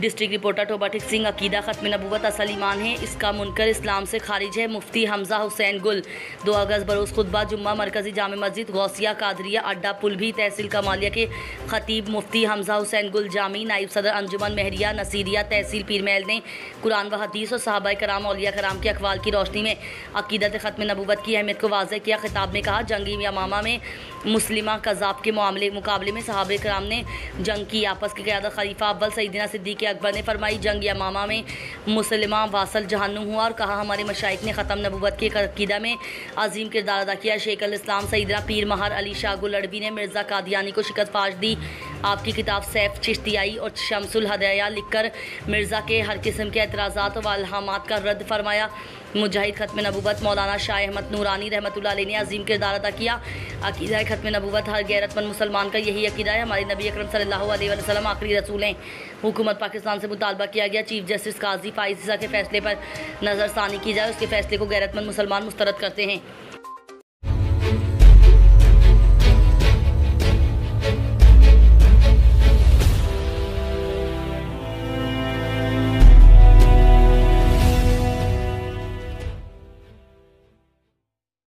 District reporter Toba Tek Singh. अकीदा ख़त्म नबूवत असल ईमान है, इसका मुनकर इस्लाम से खारिज है। मुफ्ती हमजा हुसैन गुल। 2 अगस्त बरोज़ खुतबा जुम्मा मरकज़ी जामे मस्जिद गौसिया कादरिया अड्डा पुलभी तहसील कमालिया के ख़तीब मुफ्ती हमजा हुसैन गुल जामी नाइब सदर अंजुमन महरिया नसीरिया तहसील पीर महल ने कुरान व हदीस और सहाबाए कराम औलिया कराम के अक़वाल की रोशनी में अक़ीदत ख़त्म नबूवत की अहमियत को वाज़ेह किया। खिताब में कहा, जंगी यमामा में मुस्लिमा कज़ाब के मुकाबले में सहाबाए कराम ने जंग की। आपस की क़यादत खलीफा अव्वल सईदना सिद्दीक़ अकबर ने फरमाई। जंग यमामा में मुसलमा वासल जहन्नुम हुआ और कहा, हमारे मशाइख ने ख़त्म नबूवत के अक़ीदा में अजीम किरदार अदा किया। शेख अल इस्लाम सईदना पीर महर अली शाह गुल लड़बी ने मिर्ज़ा कादियानी को शिकस्त फाश दी। आपकी किताब सैफ चिश्तियाई और शमसुल हदाया लिखकर मिर्ज़ा के हर किस्म के एतराज़ात व अलहामात का रद्द फरमाया। मुजाहिद ख़त्म नबूवत मौलाना शाह अहमद नूरानी रहमतुल्लाह अलैह ने अजीम किरदार अदा किया। अक़ीदा ख़त्म नबूवत हर गैरतमंद मुसलमान का यही अक़ीदा है। हमारे नबी अकरम सल्लल्लाहु अलैहि वसल्लम आखिरी रसूल हैं। हुकूमत पाकिस्तान से मुतालबा किया गया चीफ जस्टिस काजी फ़ाइज़ ईसा के फ़ैसले पर नज़रसानी की जाए। उसके फ़ैसले को गैरतमंद मुसलमान मुस्तरद करते हैं।